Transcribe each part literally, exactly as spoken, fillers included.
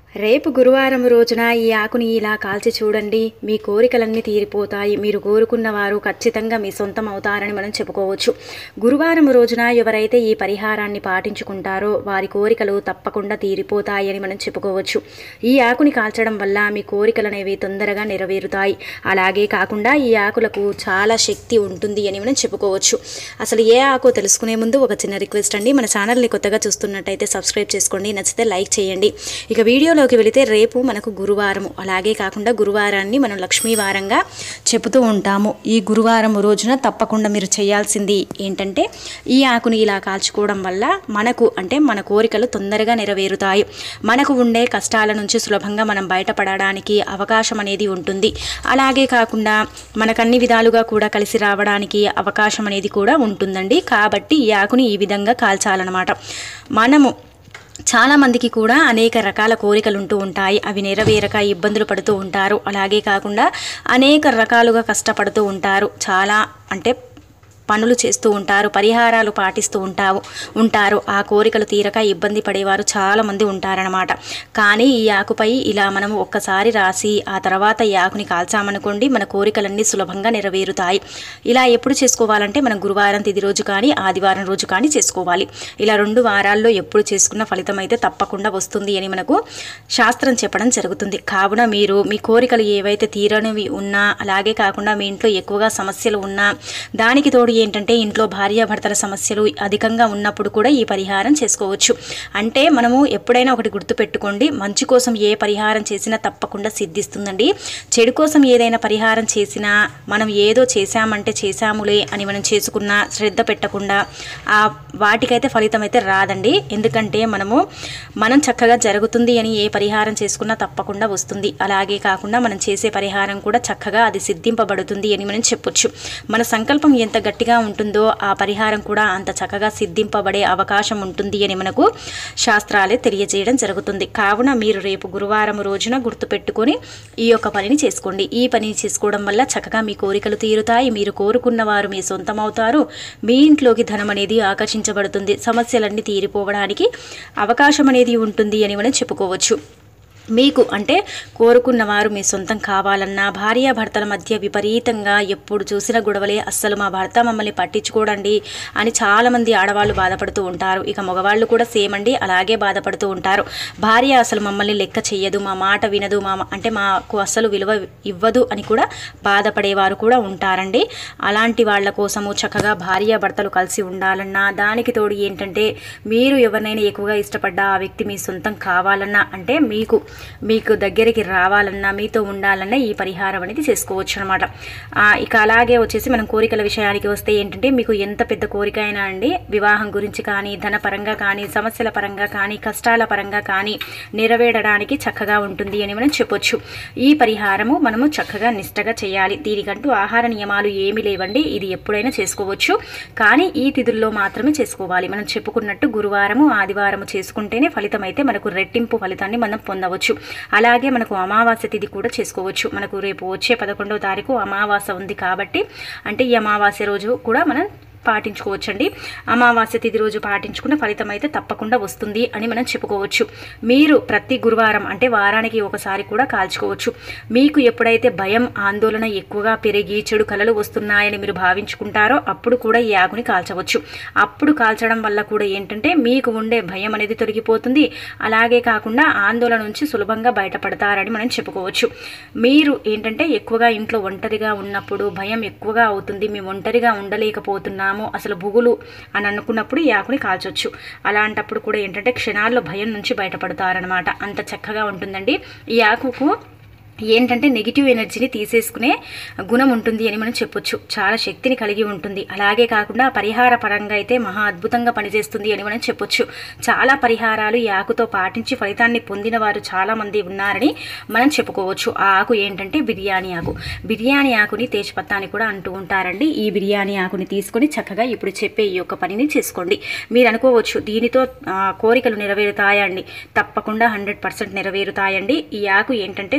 రేపు గురువారం రోజున ఈ ఆకుని ఇలా కాల్చి చూడండి. మీ కోరికలన్నీ తీరిపోతాయి. మీరు కోరుకున్న వారు ఖచ్చితంగా మీ సొంతం అవుతారని మనం చెప్పుకోవచ్చు. గురువారం రోజున ఎవరైతే ఈ పరిహారాన్ని పాటించుకుంటారో వారి కోరికలు తప్పకుండా తీరిపోతాయని మనం చెప్పుకోవచ్చు. ఈ ఆకుని కాల్చడం వల్ల మీ కోరికలు అనేవి తొందరగా నెరవేరుతాయి. అలాగే కాకుండా ఈ ఆకులకు చాలా శక్తి ఉంటుంది అని మనం చెప్పుకోవచ్చు. అసలు ఏ ఆకో తెలుసుకునే ముందు ఒక చిన్న రిక్వెస్ట్ అండి. మన ఛానల్ని కొత్తగా చూస్తున్నట్టయితే సబ్స్క్రైబ్ చేసుకోండి, నచ్చితే లైక్ చేయండి. ఇక వీడియోలో వెళితే రేపు మనకు గురువారము, అలాగే కాకుండా గురువారాన్ని మనం లక్ష్మీవారంగా చెబుతూ ఉంటాము. ఈ గురువారం రోజున తప్పకుండా మీరు చేయాల్సింది ఏంటంటే ఈ ఆకుని ఇలా కాల్చుకోవడం వల్ల మనకు అంటే మన కోరికలు తొందరగా నెరవేరుతాయి. మనకు ఉండే కష్టాల నుంచి సులభంగా మనం బయటపడడానికి అవకాశం అనేది ఉంటుంది. అలాగే కాకుండా మనకు అన్ని విధాలుగా కూడా కలిసి రావడానికి అవకాశం అనేది కూడా ఉంటుందండి. కాబట్టి ఈ ఆకుని ఈ విధంగా కాల్చాలన్నమాట. మనము చాలామందికి కూడా అనేక రకాల కోరికలు ఉంటూ ఉంటాయి. అవి నెరవేరక ఇబ్బందులు పడుతూ ఉంటారు. అలాగే కాకుండా అనేక రకాలుగా కష్టపడుతూ ఉంటారు. చాలా అంటే పనులు చేస్తూ ఉంటారు, పరిహారాలు పాటిస్తూ ఉంటావు ఉంటారు ఆ కోరికలు తీరక ఇబ్బంది పడేవారు చాలామంది ఉంటారనమాట. కానీ ఈ ఆకుపై ఇలా మనం ఒక్కసారి రాసి ఆ తర్వాత ఈ ఆకుని కాల్చామనుకోండి, మన కోరికలన్నీ సులభంగా నెరవేరుతాయి. ఇలా ఎప్పుడు చేసుకోవాలంటే మనం గురువారం తిది రోజు కానీ ఆదివారం రోజు కానీ చేసుకోవాలి. ఇలా రెండు వారాల్లో ఎప్పుడు చేసుకున్న ఫలితం అయితే తప్పకుండా వస్తుంది అని మనకు శాస్త్రం చెప్పడం జరుగుతుంది. కావున మీరు మీ కోరికలు ఏవైతే తీరనివి ఉన్నా, అలాగే కాకుండా మీ ఇంట్లో ఎక్కువగా సమస్యలు ఉన్నా, దానికి తోడు ఏంటంటే ఇంట్లో భార్యాభర్తల సమస్యలు అధికంగా ఉన్నప్పుడు కూడా ఈ పరిహారం చేసుకోవచ్చు. అంటే మనము ఎప్పుడైనా ఒకటి గుర్తుపెట్టుకోండి, మంచి కోసం ఏ పరిహారం చేసినా తప్పకుండా సిద్ధిస్తుందండి. చెడు కోసం ఏదైనా పరిహారం చేసినా మనం ఏదో చేశామంటే చేశాములే అని మనం చేసుకున్నా శ్రద్ధ పెట్టకుండా ఆ వాటికైతే ఫలితం అయితే రాదండి. ఎందుకంటే మనము మనం చక్కగా జరుగుతుంది అని ఏ పరిహారం చేసుకున్నా తప్పకుండా వస్తుంది. అలాగే కాకుండా మనం చేసే పరిహారం కూడా చక్కగా అది సిద్ధింపబడుతుంది అని మనం చెప్పొచ్చు. మన సంకల్పం ఎంత గట్టి ఉంటుందో ఆ పరిహారం కూడా అంత చక్కగా సిద్ధింపబడే అవకాశం ఉంటుంది అని మనకు శాస్త్రాలే తెలియజేయడం జరుగుతుంది. కావున మీరు రేపు గురువారం రోజున గుర్తుపెట్టుకొని ఈ యొక్క పనిని చేసుకోండి. ఈ పని చేసుకోవడం వల్ల చక్కగా మీ కోరికలు తీరుతాయి. మీరు కోరుకున్న వారు మీ సొంతం అవుతారు. మీ ఇంట్లోకి ధనం అనేది ఆకర్షించబడుతుంది. సమస్యలన్నీ తీరిపోవడానికి అవకాశం అనేది ఉంటుంది అని మనం చెప్పుకోవచ్చు. మీకు అంటే కోరుకున్న వారు మీ సొంతం కావాలన్నా, భార్యాభర్తల మధ్య విపరీతంగా ఎప్పుడు చూసిన గొడవలే, అస్సలు మా భర్త మమ్మల్ని పట్టించుకోడండి అని చాలామంది ఆడవాళ్ళు బాధపడుతూ ఉంటారు. ఇక మగవాళ్ళు కూడా సేమ్ అండి, అలాగే బాధపడుతూ ఉంటారు. భార్య అసలు మమ్మల్ని లెక్క చెయ్యదు, మా మాట వినదు, మా అంటే మాకు అస్సలు విలువ ఇవ్వదు అని కూడా బాధపడేవారు కూడా ఉంటారండి. అలాంటి వాళ్ళ కోసము చక్కగా భార్యాభర్తలు కలిసి ఉండాలన్నా, దానికి తోడు ఏంటంటే మీరు ఎవరినైనా ఎక్కువగా ఇష్టపడ్డా ఆ వ్యక్తి మీ సొంతం కావాలన్నా, అంటే మీకు మీకు దగ్గరికి రావాలన్నా, మీతో ఉండాలన్నా ఈ పరిహారం అనేది చేసుకోవచ్చు అనమాట. ఇక అలాగే వచ్చేసి మనం కోరికల విషయానికి వస్తే ఏంటంటే మీకు ఎంత పెద్ద కోరిక అయినా అండి, వివాహం గురించి కానీ, ధన పరంగా కానీ, సమస్యల పరంగా కానీ, కష్టాల పరంగా కానీ నెరవేరడానికి చక్కగా ఉంటుంది అని మనం చెప్పొచ్చు. ఈ పరిహారము మనము చక్కగా నిష్టగా చేయాలి. దీనికంటూ ఆహార నియమాలు ఏమీ లేవండి. ఇది ఎప్పుడైనా చేసుకోవచ్చు, కానీ ఈ తిథుల్లో మాత్రమే చేసుకోవాలి. మనం చెప్పుకున్నట్టు గురువారము ఆదివారము చేసుకుంటేనే ఫలితం అయితే మనకు రెట్టింపు ఫలితాన్ని మనం పొందవచ్చు. అలాగే మనకు అమావాస్య తిథి కూడా చేసుకోవచ్చు. మనకు రేపు వచ్చే పదకొండవ తారీఖు అమావాస్య ఉంది కాబట్టి, అంటే ఈ అమావాస్య రోజు కూడా మనం పాటించుకోవచ్చండి. అమావాస్య తిథి రోజు పాటించుకున్న ఫలితం అయితే తప్పకుండా వస్తుంది అని మనం చెప్పుకోవచ్చు. మీరు ప్రతి గురువారం అంటే వారానికి ఒకసారి కూడా కాల్చుకోవచ్చు. మీకు ఎప్పుడైతే భయం, ఆందోళన ఎక్కువగా పెరిగి చెడు కలలు వస్తున్నాయని మీరు భావించుకుంటారో అప్పుడు కూడా ఈ ఆకుని కాల్చవచ్చు. అప్పుడు కాల్చడం వల్ల కూడా ఏంటంటే మీకు ఉండే భయం అనేది తొలగిపోతుంది. అలాగే కాకుండా ఆందోళన నుంచి సులభంగా బయటపడతారని మనం చెప్పుకోవచ్చు. మీరు ఏంటంటే ఎక్కువగా ఇంట్లో ఒంటరిగా ఉన్నప్పుడు భయం ఎక్కువగా అవుతుంది, మేము ఒంటరిగా ఉండలేకపోతున్నాము, అసలు బుగులు అని అనుకున్నప్పుడు ఈ ఆకుని కాల్చొచ్చు. అలాంటప్పుడు కూడా ఏంటంటే క్షణాల్లో భయం నుంచి బయటపడతారనమాట. అంత చక్కగా ఉంటుందండి. ఈ ఆకుకు ఏంటంటే నెగిటివ్ ఎనర్జీని తీసేసుకునే గుణం ఉంటుంది అని మనం చెప్పొచ్చు. చాలా శక్తిని కలిగి ఉంటుంది. అలాగే కాకుండా పరిహార పరంగా అయితే మహా అద్భుతంగా పనిచేస్తుంది అని మనం చెప్పొచ్చు. చాలా పరిహారాలు ఈ ఆకుతో పాటించి ఫలితాన్ని పొందిన వారు చాలామంది ఉన్నారని మనం చెప్పుకోవచ్చు. ఆ ఆకు ఏంటంటే బిర్యానీ ఆకు. బిర్యానీ ఆకుని తేజ్పత్తా అని కూడా అంటూ ఉంటారండి. ఈ బిర్యానీ ఆకుని తీసుకొని చక్కగా ఇప్పుడు చెప్పే ఈ యొక్క పనిని చేసుకోండి. మీరు అనుకోవచ్చు దీనితో కోరికలు నెరవేరుతాయండి. తప్పకుండా హండ్రెడ్ పర్సెంట్ నెరవేరుతాయండి. ఈ ఆకు ఏంటంటే చక్కగా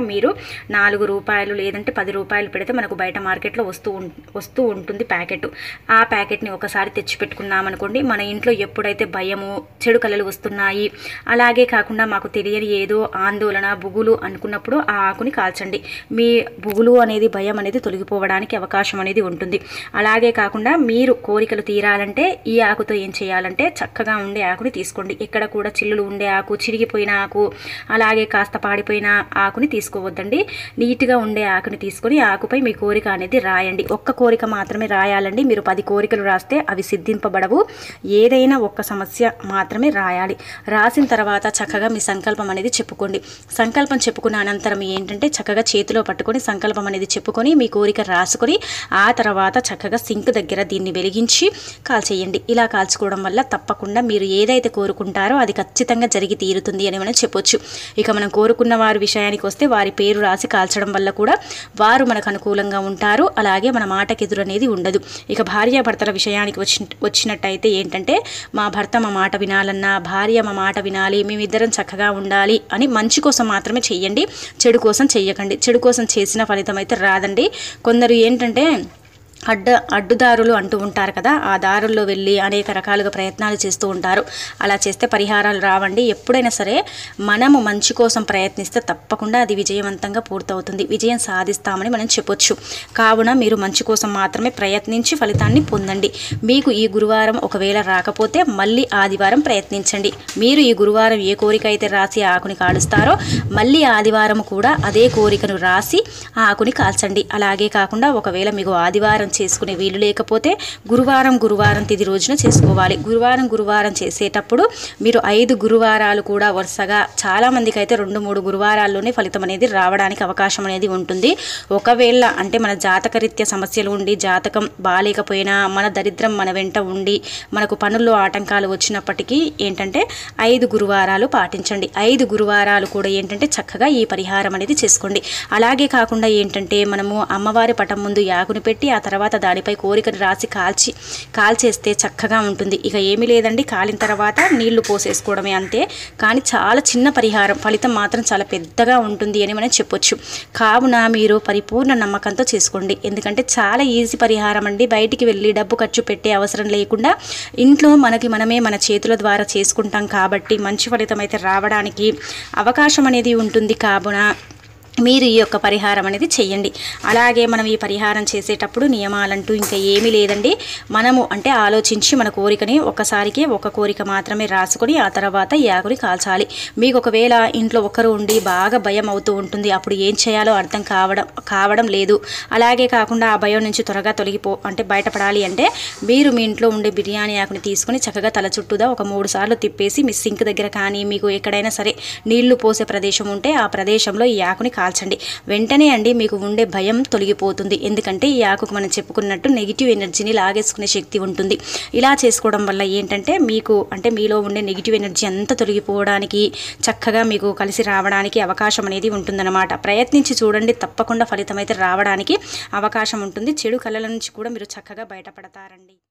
మీరు నాలుగు రూపాయలు లేదంటే పది రూపాయలు పెడితే మనకు బయట మార్కెట్లో వస్తూ వస్తూ ఉంటుంది ప్యాకెట్. ఆ ప్యాకెట్ని ఒకసారి తెచ్చిపెట్టుకున్నామనుకోండి, మన ఇంట్లో ఎప్పుడైతే భయము, చెడు కళలు వస్తున్నాయి, అలాగే కాకుండా మాకు తెలియని ఏదో ఆందోళన, బుగులు అనుకున్నప్పుడు ఆ ఆకుని కాల్చండి. మీ బుగులు అనేది, భయం అనేది తొలగిపోవడానికి అవకాశం అనేది ఉంటుంది. అలాగే కాకుండా మీరు కోరికలు తీరాలంటే ఈ ఆకుతో ఏం చేయాలంటే చక్కగా ఉండే ఆకుని తీసుకోండి. ఎక్కడ కూడా చిల్లులు ఉండే ఆకు, చిరిగిపోయిన ఆకు, అలాగే కాస్త పాడిపోయిన ఆకుని తీసుకోవద్దండి. నీట్గా ఉండే ఆకుని తీసుకొని ఆకుపై మీ కోరిక అనేది రాయండి. ఒక్క కోరిక మాత్రమే రాయాలండి. మీరు పది కోరికలు రాస్తే అవి సిద్ధింపబడవు. ఏదైనా ఒక్క సమస్య మాత్రమే రాయాలి. రాసిన తర్వాత చక్కగా మీ సంకల్పం అనేది చెప్పుకోండి. సంకల్పం చెప్పుకున్న అనంతరం ఏంటంటే చక్కగా చేతిలో పట్టుకొని సంకల్పం అనేది చెప్పుకొని మీ కోరిక రాసుకొని ఆ తర్వాత చక్కగా సింక్ దగ్గర దీన్ని వెలిగించి కాల్చేయండి. ఇలా కాల్చుకోవడం వల్ల తప్పకుండా మీరు ఏదైతే కోరుకుంటారో అది ఖచ్చితంగా జరిగి తీరుతుంది అని మనం చెప్పొచ్చు. ఇక మనం కోరుకున్న వారి విషయానికి వస్తే వారి పేరు రాసి కాల్చడం వల్ల కూడా వారు మనకు అనుకూలంగా ఉంటారు. అలాగే మన మాటకి ఎదురు అనేది ఉండదు. ఇక భార్యాభర్తల విషయానికి వచ్చి వచ్చినట్టయితే ఏంటంటే మా భర్త మా మాట వినాలన్నా, భార్య మా మాట వినాలి, మేమిద్దరం చక్కగా ఉండాలి అని మంచి కోసం మాత్రమే చెయ్యండి. చెడు కోసం చెయ్యకండి. చెడు కోసం చేసిన ఫలితం అయితే రాదండి. కొందరు ఏంటంటే అడ్డ అడ్డుదారులు అంటూ ఉంటారు కదా, ఆ దారుల్లో వెళ్ళి అనేక రకాలుగా ప్రయత్నాలు చేస్తూ ఉంటారు. అలా చేస్తే పరిహారాలు రావండి. ఎప్పుడైనా సరే మనము మంచి కోసం ప్రయత్నిస్తే తప్పకుండా అది విజయవంతంగా పూర్తవుతుంది. విజయం సాధిస్తామని మనం చెప్పొచ్చు. కావున మీరు మంచి కోసం మాత్రమే ప్రయత్నించి ఫలితాన్ని పొందండి. మీకు ఈ గురువారం ఒకవేళ రాకపోతే మళ్ళీ ఆదివారం ప్రయత్నించండి. మీరు ఈ గురువారం ఏ కోరిక అయితే రాసి ఆకుని కాలుస్తారో మళ్ళీ ఆదివారం కూడా అదే కోరికను రాసి ఆకుని కాల్చండి. అలాగే కాకుండా ఒకవేళ మీకు ఆదివారం చేసుకునే వీలు లేకపోతే గురువారం గురువారం తిది రోజున చేసుకోవాలి. గురువారం గురువారం చేసేటప్పుడు మీరు ఐదు గురువారాలు కూడా వరుసగా, చాలా మందికి అయితే రెండు మూడు గురువారాల్లోనే ఫలితం అనేది రావడానికి అవకాశం అనేది ఉంటుంది. ఒకవేళ అంటే మన జాతకరీత్యా సమస్యలు ఉండి జాతకం బాగాలేకపోయినా, మన దరిద్రం మన వెంట ఉండి మనకు పనుల్లో ఆటంకాలు వచ్చినప్పటికీ ఏంటంటే ఐదు గురువారాలు పాటించండి. ఐదు గురువారాలు కూడా ఏంటంటే చక్కగా ఈ పరిహారం అనేది చేసుకోండి. అలాగే కాకుండా ఏంటంటే మనము అమ్మవారి పటం ముందు యాకుని పెట్టి ఆ తర్వాత దానిపై కోరికను రాసి కాల్చి కాల్చేస్తే చక్కగా ఉంటుంది. ఇక ఏమీ లేదండి, కాలిన తర్వాత నీళ్లు పోసేసుకోవడమే అంతే. కానీ చాలా చిన్న పరిహారం, ఫలితం మాత్రం చాలా పెద్దగా ఉంటుంది అని మనం చెప్పొచ్చు. కావున మీరు పరిపూర్ణ నమ్మకంతో చేసుకోండి. ఎందుకంటే చాలా ఈజీ పరిహారం అండి. బయటికి వెళ్ళి డబ్బు ఖర్చు పెట్టే అవసరం లేకుండా ఇంట్లో మనకి మనమే మన చేతుల ద్వారా చేసుకుంటాం కాబట్టి మంచి ఫలితం అయితే రావడానికి అవకాశం అనేది ఉంటుంది. కావున మీరు ఈ యొక్క పరిహారం అనేది చెయ్యండి. అలాగే మనం ఈ పరిహారం చేసేటప్పుడు నియమాలంటూ ఇంకా ఏమీ లేదండి. మనము అంటే ఆలోచించి మన కోరికని ఒక్కసారికి ఒక కోరిక మాత్రమే రాసుకొని ఆ తర్వాత ఈ ఆకుని కాల్చాలి. మీకు ఒకవేళ ఇంట్లో ఒకరు ఉండి బాగా భయం అవుతూ ఉంటుంది, అప్పుడు ఏం చేయాలో అర్థం కావడం కావడం లేదు. అలాగే కాకుండా ఆ భయం నుంచి త్వరగా తొలగిపో అంటే బయటపడాలి అంటే మీరు మీ ఇంట్లో ఉండే బిర్యానీ ఆకుని తీసుకొని చక్కగా తల చుట్టూదా ఒక మూడు సార్లు తిప్పేసి మీ సింక్ దగ్గర కానీ మీకు ఎక్కడైనా సరే నీళ్లు పోసే ప్రదేశం ఉంటే ఆ ప్రదేశంలో ఈ ఆకుని కాల్చండి. వెంటనే అండి మీకు ఉండే భయం తొలగిపోతుంది. ఎందుకంటే ఈ ఆకుకు మనం చెప్పుకున్నట్టు నెగిటివ్ ఎనర్జీని లాగేసుకునే శక్తి ఉంటుంది. ఇలా చేసుకోవడం వల్ల ఏంటంటే మీకు అంటే మీలో ఉండే నెగిటివ్ ఎనర్జీ అంతా తొలగిపోవడానికి, చక్కగా మీకు కలిసి రావడానికి అవకాశం అనేది ఉంటుందన్నమాట. ప్రయత్నించి చూడండి, తప్పకుండా ఫలితం అయితే రావడానికి అవకాశం ఉంటుంది. చెడు కళల నుంచి కూడా మీరు చక్కగా బయటపడతారండి.